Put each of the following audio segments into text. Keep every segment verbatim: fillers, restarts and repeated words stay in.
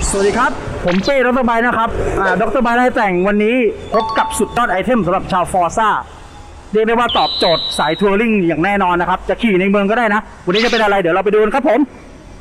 สวัสดีครับผมเป้ดร.ไบนะครับดร.ไบได้แต่งวันนี้พบกับสุดยอดไอเทมสำหรับชาวฟอร์ซ่าเรียกได้ว่าตอบโจทย์สายทัวริงอย่างแน่นอนนะครับจะขี่ในเมืองก็ได้นะวันนี้จะเป็นอะไรเดี๋ยวเราไปดูกันครับผม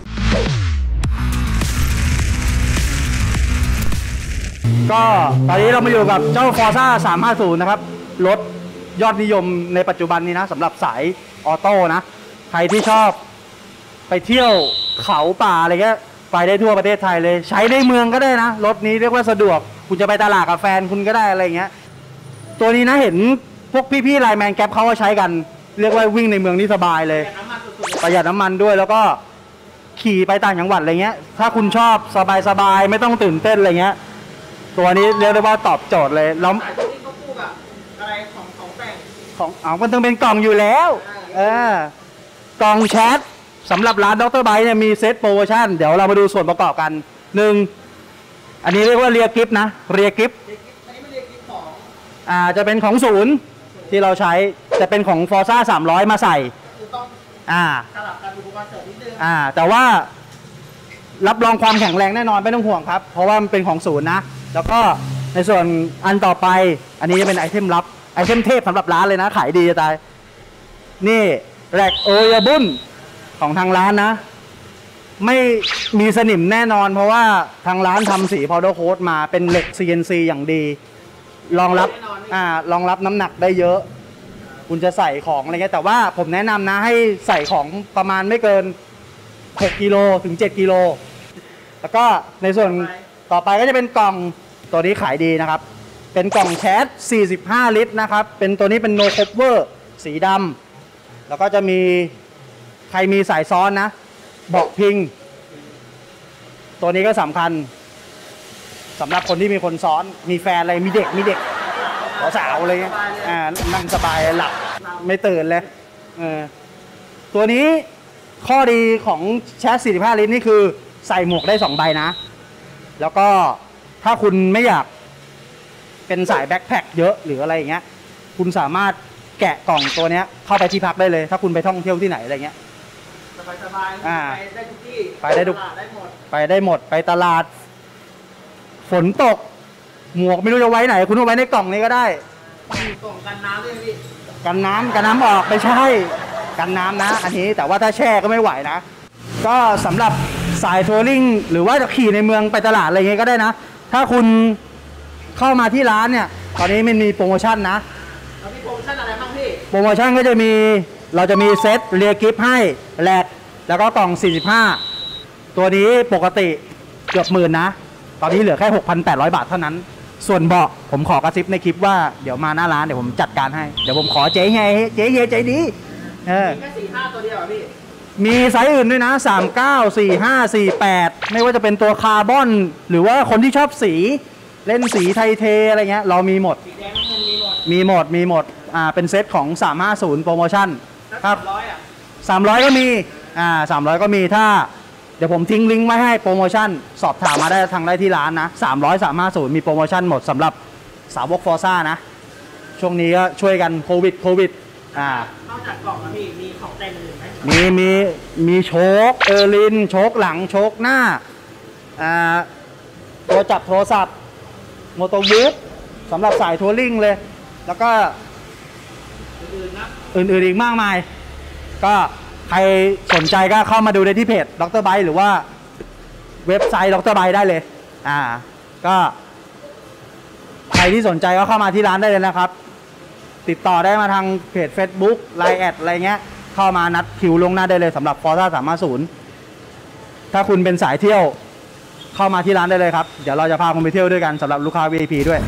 ก็ตอนนี้เรามาอยู่กับเจ้าฟอร์ซ่าสามห้าศูนย์นะครับรถยอดนิยมในปัจจุบันนี้นะสำหรับสายออโต้นะใครที่ชอบไปเที่ยวเขาป่าอะไรเงี้ยไปได้ทั่วประเทศไทยเลยใช้ในเมืองก็ได้นะรถนี้เรียกว่าสะดวกคุณจะไปตลาดกับแฟนคุณก็ได้อะไรเงี้ยตัวนี้นะเห็นพวกพี่ๆไลน์แมนแก๊ปเขาก็ใช้กันเรียกว่าวิ่งในเมืองนี่สบายเลยประหยัดน้ำมันด้วยแล้วก็ขี่ไปต่างจังหวัดอะไรเงี้ยถ้าคุณชอบสบายๆไม่ต้องตื่นเต้นอะไรเงี้ยตัวนี้เรียกได้ว่าตอบโจทย์เลยแล้วอะไรของของแต่งของเอามันต้องเป็นกล่องอยู่แล้วเออกล่องแชทสำหรับร้านดร.ไบเนี่ยมีเซตโปรโมชั่นเดี๋ยวเรามาดูส่วนประกอบกันหนึ่งอันนี้เรียกว่าเรียกิฟนะเรียกิฟอันนี้เป็นเรียกิฟของอ่าจะเป็นของศูนย์ที่เราใช้จะเป็นของฟอร์ซ่าสามร้อยมาใส่คือต้องอ่าสลับกันอุปกรณ์เสริมนิดนึงอ่าแต่ว่ารับรองความแข็งแรงแน่นอนไม่ต้องห่วงครับเพราะว่ามันเป็นของศูนย์นะแล้วก็ในส่วนอันต่อไปอันนี้จะเป็นไอเทมลับไอเทมเทพสำหรับร้านเลยนะขายดีจะตายนี่แรกโอยาบุนของทางร้านนะไม่มีสนิมแน่นอนเพราะว่าทางร้านทำสีพาวเดอร์โค้ดมาเป็นเหล็ก ซี เอ็น ซี อย่างดีรองรับอ่ารองรับน้ำหนักได้เยอะคุณจะใส่ของอะไรเงี้ยแต่ว่าผมแนะนำนะให้ใส่ของประมาณไม่เกินหกกิโลถึงเจ็ดกิโลแล้วก็ในส่วนต่อไปก็จะเป็นกล่องตัวนี้ขายดีนะครับเป็นกล่องแชทสี่สิบห้าลิตรนะครับเป็นตัวนี้เป็น no cover สีดำแล้วก็จะมีใครมีสายซ้อนนะเบาะพิงตัวนี้ก็สำคัญสำหรับคนที่มีคนซ้อนมีแฟนอะไรมีเด็กมีเด็กสาวอะไรเงี้ยอ่านั่งสบายหลับไม่ตื่นเลยเออตัวนี้ข้อดีของแชทสี่สิบห้าลิตรนี่คือใส่หมวกได้สองใบนะแล้วก็ถ้าคุณไม่อยากเป็นสายแบ็คแพ็คเยอะหรืออะไรอย่างเงี้ยคุณสามารถแกะกล่องตัวนี้เข้าไปที่พักได้เลยถ้าคุณไปท่องเที่ยวที่ไหนอะไรเงี้ยสบายๆไปได้ทุกที่ไปได้ทุกได้หมดไปได้หมดไปตลาดฝนตกหมวกไม่รู้จะไว้ไหนคุณเอาไว้ในกล่องนี้ก็ได้มีกล่องกันน้ำด้วยพี่กันน้ำกันน้ำออกไม่ใช่กันน้ำนะอันนี้แต่ว่าถ้าแช่ก็ไม่ไหวนะก็สำหรับสายทัวริงหรือว่าจะขี่ในเมืองไปตลาดอะไรเงี้ยก็ได้นะถ้าคุณเข้ามาที่ร้านเนี่ยตอนนี้มันมีโปรโมชั่นนะเรามีโปรโมชั่นอะไรบ้างพี่โปรโมชั่นก็จะมีเราจะมีเซตเรียกิฟให้แหลกแล้วก็กล่องสี่สิบห้าตัวนี้ปกติเกือบหมื่นนะตอนนี้เหลือแค่ หกพันแปดร้อย บาทเท่านั้นส่วนเบาะผมขอกระซิบในคลิปว่าเดี๋ยวมาหน้าร้านเดี๋ยวผมจัดการให้เดี๋ยวผมขอเจ๊เฮเจ๊เฮใจดีเออมีแค่สี่ห้าตัวเดียวพี่มีไซส์อื่นด้วยนะสามเก้า สี่ห้า สี่แปดไม่ว่าจะเป็นตัวคาร์บอนหรือว่าคนที่ชอบสีเล่นสีไทเทอะไรเงี้ยเรามีหมดสีแดงน้ำเงินมีหมดมีหมดมีหมดอ่าเป็นเซตของสามห้าศูนย์โปรโมชั่นครับสามร้อยอ่ะสามร้อยก็มีอ่าสามร้อยก็มีถ้าเดี๋ยวผมทิ้งลิงก์ไว้ให้โปรโมชั่นสอบถามมาได้ทางได้ที่ร้านนะสามร้อย สามห้าศูนย์มีโปรโมชั่นหมดสำหรับสาวกฟอร์ซ่านะช่วงนี้ก็ช่วยกันโควิดโควิดอ่านอกจากกล่องแล้วมีมีของแต่งอื่นไหมมีมีมีโชคเออร์ลินโชคหลังโชคหน้าอ่าตัวจับโทรศัพท์โมโตบูทสำหรับสายทัวริงเลยแล้วก็อื่นๆนะอื่นๆอีกมากมายก็ใครสนใจก็เข้ามาดูได้ที่เพจดร.ไบหรือว่าเว็บไซต์ดร.ไบได้เลยอ่าก็ใครที่สนใจก็เข้ามาที่ร้านได้เลยนะครับติดต่อได้มาทางเพจ Facebook ไลน์ แอดอะไรเงี้ยเข้ามานัดคิวลงหน้าได้เลยสำหรับฟอร์ซ่าสามห้าศูนย์ถ้าคุณเป็นสายเที่ยวเข้ามาที่ร้านได้เลยครับเดี๋ยวเราจะพาคุณไปเที่ยวด้วยกันสำหรับลูกค้า วี ไอ พี ด้วย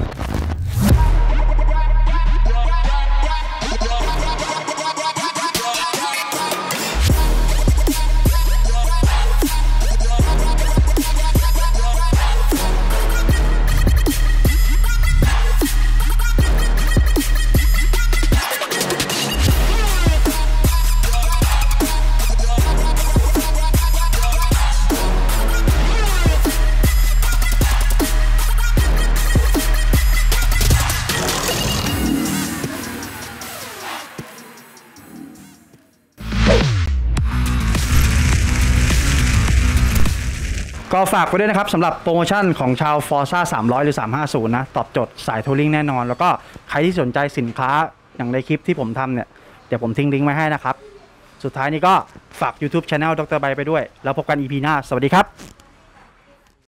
ก็ฝากไว้ด้วยนะครับสำหรับโปรโมชั่นของชาว Forza สามร้อยหรือสามห้าศูนย์นะตอบโจทย์สายทัวริงแน่นอนแล้วก็ใครที่สนใจสินค้าอย่างในคลิปที่ผมทำเนี่ยเดี๋ยวผมทิ้งลิงก์ไว้ให้นะครับสุดท้ายนี้ก็ฝาก YouTube Channel ดร. ไบไปด้วยแล้วพบกัน อี พี หน้าสวัสดีครับ